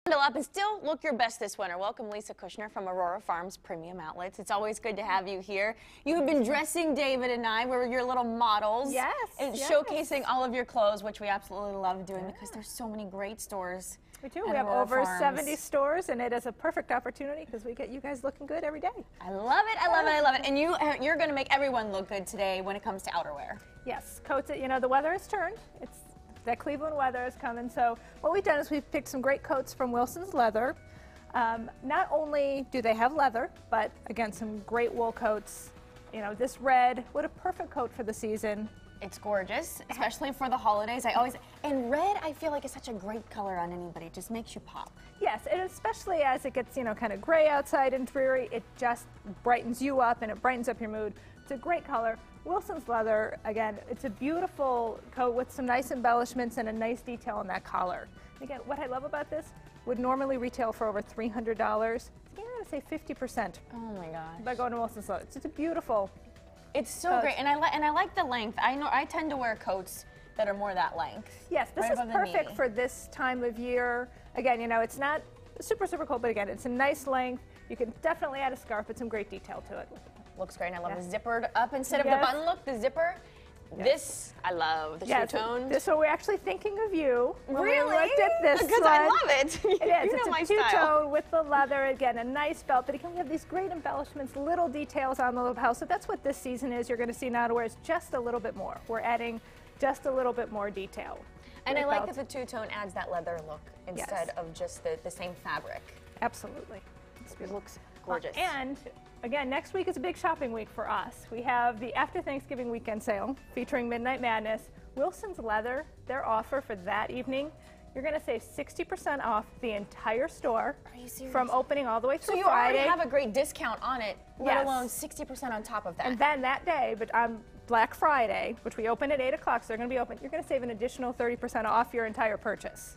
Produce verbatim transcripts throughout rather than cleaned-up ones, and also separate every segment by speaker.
Speaker 1: Bundle up and still look your best this winter. Welcome Lisa Kushner from Aurora Farms Premium Outlets. It's always good to have you here. You have been dressing David and I. We're your little models.
Speaker 2: Yes.
Speaker 1: And
Speaker 2: yes.
Speaker 1: showcasing all of your clothes, which we absolutely love doing yeah. because there's so many great stores.
Speaker 2: We do. We have
Speaker 1: Aurora
Speaker 2: over
Speaker 1: Farms.
Speaker 2: seventy stores, and it is a perfect opportunity because we get you guys looking good every day.
Speaker 1: I love it. I love it. I love it. And you, you're going to make everyone look good today when it comes to outerwear.
Speaker 2: Yes. Coats. You know, the weather has turned. It's that Cleveland weather is coming. So what we've done is we've picked some great coats from Wilson's Leather. Um, not only do they have leather, but again, some great wool coats. You know, this red, what a perfect coat for the season.
Speaker 1: It's gorgeous, especially for the holidays. I always, and red I feel like is such a great color on anybody. It just makes you pop.
Speaker 2: Yes, and especially as it gets, you know, kind of gray outside and dreary, it just brightens you up and it brightens up your mood. It's a great color. Wilson's Leather, again, it's a beautiful coat with some nice embellishments and a nice detail on that collar. And again, what I love about this, would normally retail for over three hundred dollars. You're going to say fifty percent.
Speaker 1: Oh my gosh.
Speaker 2: By going to Wilson's Leather. It's, it's a beautiful
Speaker 1: It's so
Speaker 2: coat.
Speaker 1: great, and I, li and I like the length. I know I tend to wear coats that are more that length.
Speaker 2: Yes, this
Speaker 1: right
Speaker 2: is perfect for this time of year. Again, you know, it's not super, super cold, but again, it's a nice length. You can definitely add a scarf, but some great detail to it.
Speaker 1: Looks great, and I love
Speaker 2: yes.
Speaker 1: the zippered up instead of
Speaker 2: yes.
Speaker 1: the button look, the zipper. Yes. This, I love, the
Speaker 2: yes,
Speaker 1: two-tone.
Speaker 2: This one, we're actually thinking of you.
Speaker 1: Really?
Speaker 2: We looked at this
Speaker 1: Because
Speaker 2: one.
Speaker 1: I love it.
Speaker 2: It is.
Speaker 1: You
Speaker 2: it's
Speaker 1: know
Speaker 2: a
Speaker 1: my
Speaker 2: two-tone
Speaker 1: style.
Speaker 2: with the leather. Again, a nice belt. But again, we have these great embellishments, little details on the lapel. So that's what this season is. You're going to see in outerwear is just a little bit more. We're adding just a little bit more detail.
Speaker 1: And I like that the two-tone adds that leather look instead
Speaker 2: yes.
Speaker 1: of just the, the same fabric.
Speaker 2: Absolutely.
Speaker 1: It looks gorgeous.
Speaker 2: Uh, and again, next week is a big shopping week for us. We have the after Thanksgiving weekend sale featuring Midnight Madness. Wilson's Leather, their offer for that evening, you're going to save sixty percent off the entire store.
Speaker 1: Are you serious?
Speaker 2: From opening all the way through
Speaker 1: So you
Speaker 2: Friday.
Speaker 1: already have a great discount on it, let
Speaker 2: yes.
Speaker 1: alone sixty percent on top of that.
Speaker 2: And then that day, but on Black Friday, which we open at eight o'clock, so they're going to be open, you're going to save an additional thirty percent off your entire purchase.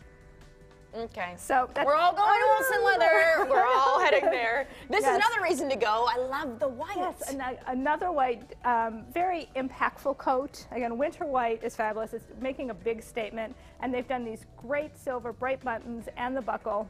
Speaker 1: Okay.
Speaker 2: So that's,
Speaker 1: we're all going to Wilson Leather. We're all heading there. This
Speaker 2: yes.
Speaker 1: is another reason to go. I love the white.
Speaker 2: Yes, an another white, um, very impactful coat. Again, winter white is fabulous. It's making a big statement. And they've done these great silver bright buttons and the buckle.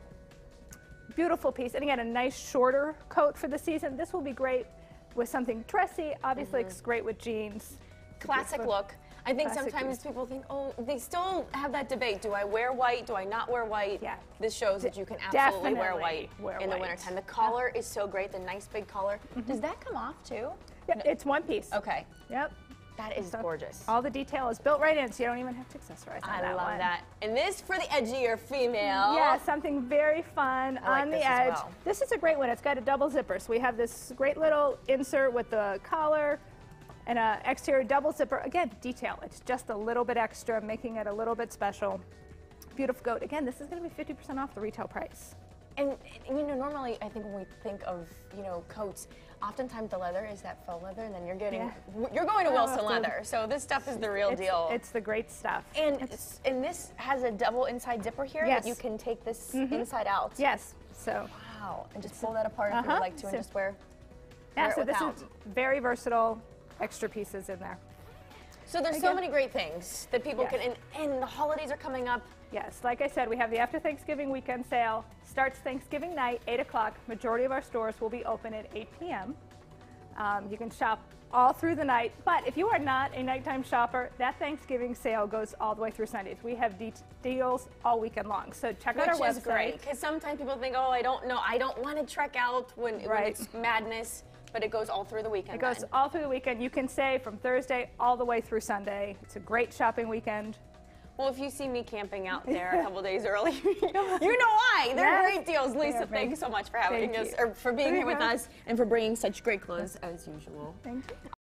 Speaker 2: Beautiful piece. And again, a nice shorter coat for the season. This will be great with something dressy. Obviously, mm-hmm. it's great with jeans.
Speaker 1: Classic look. I think
Speaker 2: Classic
Speaker 1: sometimes
Speaker 2: piece.
Speaker 1: people think, oh, they still have that debate. Do I wear white? Do I not wear white?
Speaker 2: Yeah.
Speaker 1: This shows that you can absolutely
Speaker 2: Definitely
Speaker 1: wear white
Speaker 2: wear
Speaker 1: in
Speaker 2: white.
Speaker 1: the wintertime. The collar
Speaker 2: yeah.
Speaker 1: is so great, the nice big collar. Mm-hmm. Does that come off too?
Speaker 2: Yeah,
Speaker 1: no.
Speaker 2: It's one piece.
Speaker 1: Okay.
Speaker 2: Yep.
Speaker 1: That is
Speaker 2: so
Speaker 1: gorgeous.
Speaker 2: All the detail is built right in, so you don't even have to accessorize on
Speaker 1: I
Speaker 2: that
Speaker 1: love
Speaker 2: one.
Speaker 1: that. And this for the edgier female.
Speaker 2: Yeah, something very fun
Speaker 1: I like
Speaker 2: on
Speaker 1: this
Speaker 2: the
Speaker 1: as
Speaker 2: edge.
Speaker 1: well.
Speaker 2: This is a great one. It's got a double zipper. So we have this great little insert with the collar and an exterior double zipper. Again, detail. It's just a little bit extra, making it a little bit special. Beautiful coat. Again, this is going to be fifty percent off the retail price.
Speaker 1: And you know, normally I think when we think of, you know, coats, oftentimes the leather is that faux leather, and then you're getting,
Speaker 2: yeah.
Speaker 1: you're going to
Speaker 2: Oh,
Speaker 1: Wilson
Speaker 2: so
Speaker 1: Leather. So this stuff is the real
Speaker 2: it's,
Speaker 1: deal.
Speaker 2: It's the great stuff.
Speaker 1: And it's, and this has a double inside zipper here
Speaker 2: yes.
Speaker 1: that you can take this
Speaker 2: mm-hmm.
Speaker 1: inside out.
Speaker 2: Yes. So.
Speaker 1: Wow. And just pull that apart uh-huh. if you would like to, and
Speaker 2: so,
Speaker 1: just wear.
Speaker 2: Yeah.
Speaker 1: wear
Speaker 2: So
Speaker 1: it
Speaker 2: this
Speaker 1: without.
Speaker 2: is very versatile. Extra pieces in there.
Speaker 1: So there's
Speaker 2: Again,
Speaker 1: so many great things that people
Speaker 2: yes.
Speaker 1: can, and, and the holidays are coming up.
Speaker 2: Yes, like I said, we have the after Thanksgiving weekend sale. Starts Thanksgiving night, eight o'clock. Majority of our stores will be open at eight p m Um, you can shop all through the night, but if you are not a nighttime shopper, that Thanksgiving sale goes all the way through Sundays. We have de deals all weekend long, so check out our
Speaker 1: Which is
Speaker 2: website.
Speaker 1: great, because sometimes people think, oh, I don't know, I don't want to trek out when,
Speaker 2: right.
Speaker 1: when it's madness. But it goes all through the weekend.
Speaker 2: It goes
Speaker 1: then.
Speaker 2: all through the weekend. You can save from Thursday all the way through Sunday. It's a great shopping weekend.
Speaker 1: Well, if you see me camping out there a couple days early, you know why. They're
Speaker 2: yes.
Speaker 1: great deals. Lisa, thank you so much for having
Speaker 2: Thank
Speaker 1: us,
Speaker 2: you.
Speaker 1: or for being here with us, and for bringing such great clothes as usual.
Speaker 2: Thank you.